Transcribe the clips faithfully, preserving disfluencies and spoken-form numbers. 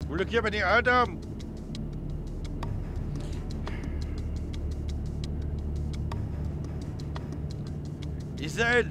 ولك يا بني آدم، يزعل.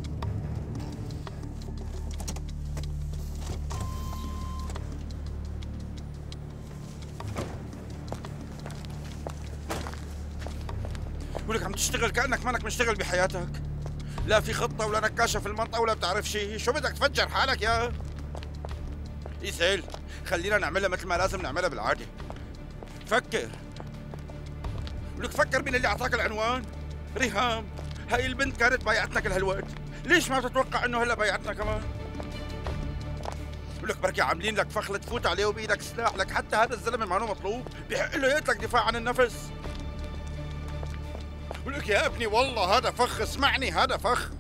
ولك عم تشتغل كأنك مانك مشتغل بحياتك. لا في خطة ولا نكاشة في المنطقة ولا بتعرف شيء. شو بدك تفجر حالك يا يسهل؟ خلينا نعملها مثل ما لازم نعملها بالعادة. فكر. ولك فكر مين اللي أعطاك العنوان؟ ريهام. هاي البنت كانت بايعتنا كل هالوقت، ليش ما بتتوقع إنه هلا بايعتنا كمان؟ ولك بركي عاملين لك فخلة تفوت عليه وبإيدك سلاح، لك حتى هذا الزلمة ما مطلوب، بحق له يقتلك دفاع عن النفس. ولك يا ابني والله هذا فخ، اسمعني هذا فخ.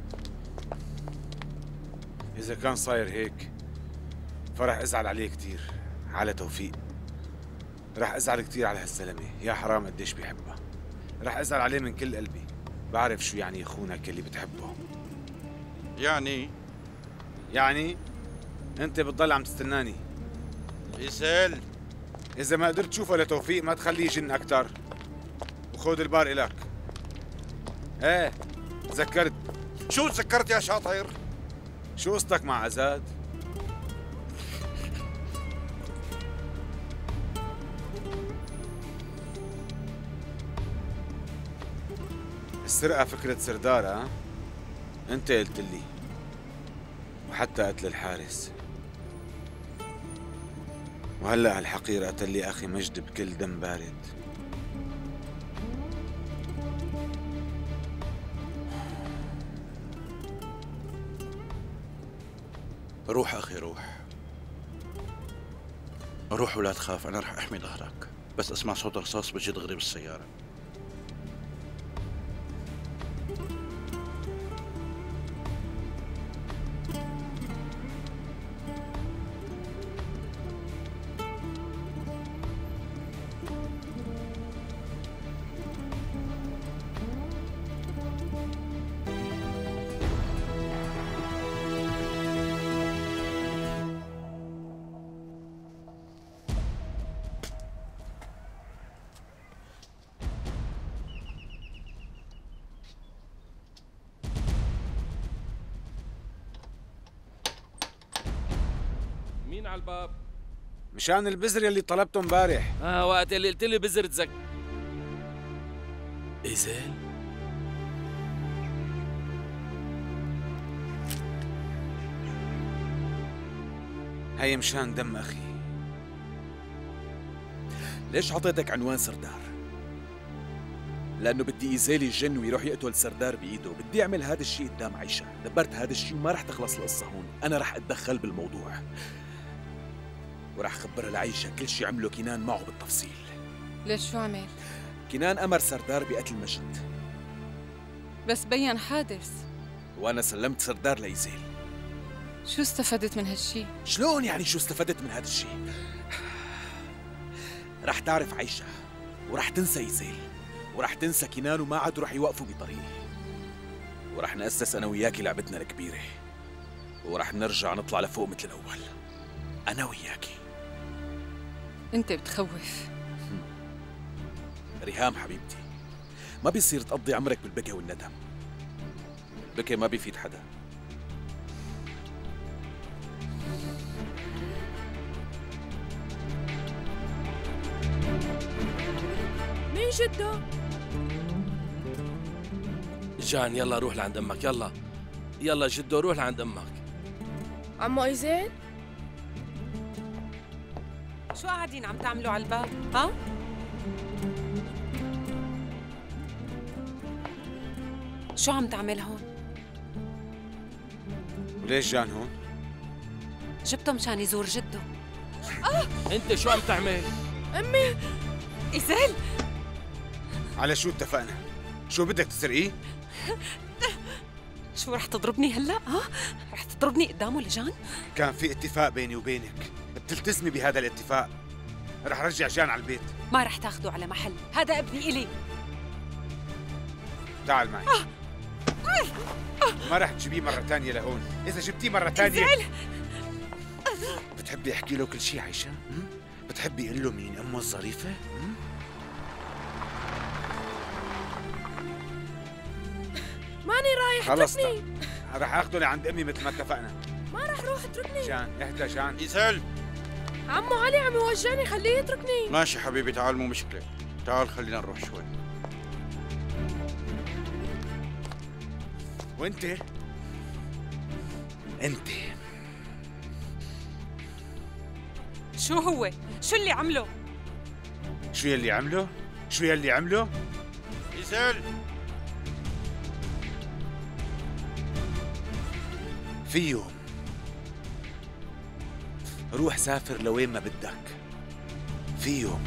إذا كان صاير هيك فرح أزعل عليه كتير على توفيق. رح أزعل كتير على هالزلمة، يا حرام قديش بيحبها. رح أزعل عليه من كل قلبي، بعرف شو يعني يخونك اللي بتحبه. يعني يعني أنت بتضل عم تستناني. يسهل. إذا ما قدرت تشوفه لتوفيق ما تخليه يجن أكتر، وخود البار إلك. إيه تذكرت. شو تذكرت يا شاطر؟ شو قصتك مع عزاد؟ السرقة فكرة سردار، ها؟ أنت قلت لي، وحتى قتل الحارس، وهلأ هالحقير قتل لي أخي مجد بكل دم بارد. روح أخي روح، روح ولا تخاف، أنا رح أحمي ظهرك. بس أسمع صوت رصاص بجي دغري بالسيارة. مين على الباب؟ مشان البزر يلي طلبته امبارح. اه وقت اللي قلت لي بزر تزك. إيزيل؟ هي مشان دم أخي. ليش عطيتك عنوان سردار؟ لأنه بدي إيزيل يجن ويروح يقتل سردار بإيده. بدي أعمل هذا الشيء قدام عيشة. دبرت هذا الشيء وما رح تخلص القصة هون. أنا رح أتدخل بالموضوع ورح خبرها لعيشة كل شيء عمله كنان معه بالتفصيل. ليش شو عمل؟ كنان أمر سردار بقتل مجد، بس بين حادث، وأنا سلمت سردار لإيزيل. شو استفدت من هالشي؟ شلون يعني شو استفدت من هذا الشيء؟ رح تعرف عيشة ورح تنسى إيزيل ورح تنسى كنان وما عاد رح يوقفوا بطريقي، ورح نأسس أنا وياكي لعبتنا الكبيرة، ورح نرجع نطلع لفوق مثل الأول أنا وياكي. أنت بتخوف. ريهام حبيبتي، ما بيصير تقضي عمرك بالبكا والندم. البكا ما بيفيد حدا. مين جدو؟ جان يلا روح لعند امك. يلا يلا جدو روح لعند امك. عمو إيزيل؟ شو قاعدين عم تعملوا على الباب؟ ها؟ شو عم تعمل هون؟ وليش جان هون؟ جبته مشان يزور جده. آه! انت شو عم تعمل؟ أمي إيزيل على شو اتفقنا؟ شو بدك تسرقيه؟ شو رح تضربني هلا؟ ها؟ رح تضربني قدامه لجان؟ كان في اتفاق بيني وبينك، بتلتزمي بهذا الاتفاق. رح رجع جان على البيت. ما رح تاخده على محل، هذا ابني إلي. تعال معي. ما رح تجيبيه مرة ثانية لهون، إذا جبتيه مرة ثانية إيزيل بتحبي احكي له كل شيء عايشة؟ هم؟ بتحبي اقول له مين امه الظريفة؟ هم؟ ماني رايح، خلص اتركني. رح اخده لعند امي مثل ما اتفقنا. ما رح روح، اتركني. جان اهدى جان. إيزيل عمو علي عم يوجعني، خليه يتركني. ماشي حبيبي، تعال مو مشكلة. تعال خلينا نروح شوي. وانت؟ انت شو هو؟ شو اللي عمله؟ شو يلي عمله؟ شو يلي عمله؟ إيزيل في يوم روح سافر لوين ما بدك. في يوم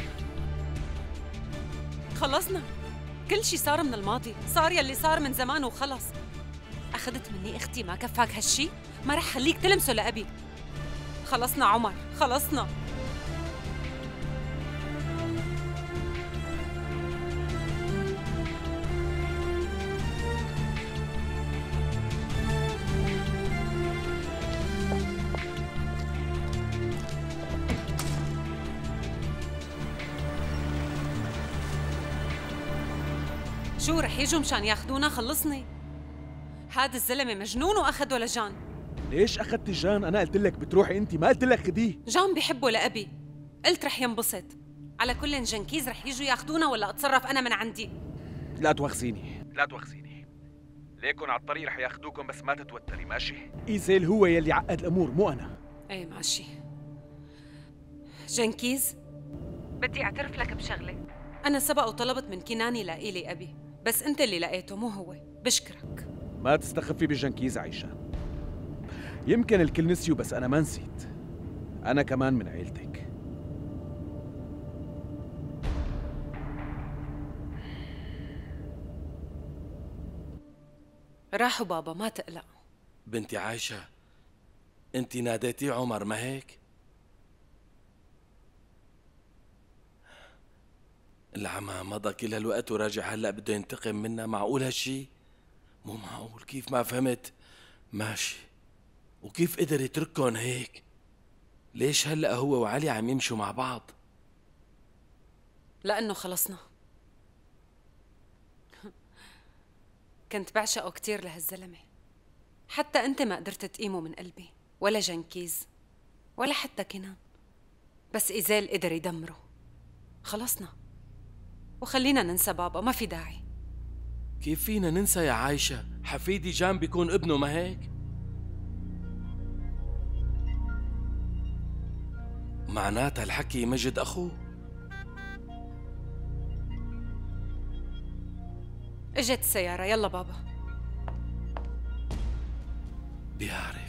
خلصنا، كل شي صار من الماضي، صار يلي صار من زمان وخلص. أخذت مني أختي، ما كفاك هالشي؟ ما رح خليك تلمسه لأبي. خلصنا عمر، خلصنا. شو رح يجوا مشان ياخذونا؟ خلصني. هذا الزلمه مجنون واخذه لجان. ليش اخذت جان؟ انا قلت لك بتروحي انت، ما قلت لك خديه. جان بحبه لأبي، قلت رح ينبسط. على كل جنكيز رح يجوا ياخذونا ولا اتصرف انا من عندي؟ لا توخزيني، لا توخزيني. ليكن على الطريق رح ياخذوكم، بس ما تتوتري ماشي؟ ايزيل هو يلي عقد الامور مو انا. ايه ماشي. جنكيز، بدي اعترف لك بشغله. انا سبق وطلبت من كناني لاقي أبي، بس انت اللي لقيته مو هو. بشكرك. ما تستخفي بجنكيز عايشة. يمكن الكل نسيوا بس أنا ما نسيت. أنا كمان من عيلتك. راحوا بابا، ما تقلق. بنتي عايشة، انت ناديتي عمر ما هيك؟ العمى مضى كل هالوقت وراجع هلا بده ينتقم منا. معقول هالشي؟ مو معقول. كيف ما فهمت؟ ماشي. وكيف قدر يترككن هيك؟ ليش هلا هو وعلي عم يمشوا مع بعض؟ لأنه خلصنا. كنت بعشقه كتير لهالزلمة، حتى أنت ما قدرت تقيمه من قلبي، ولا جنكيز ولا حتى كنان، بس إيزيل قدر يدمره. خلصنا، وخلينا ننسى بابا، ما في داعي. كيف فينا ننسى يا عايشة؟ حفيدي جان بيكون ابنه ما هيك؟ معناتها الحكي مجد أخوه. اجت السيارة، يلا بابا. بيعرف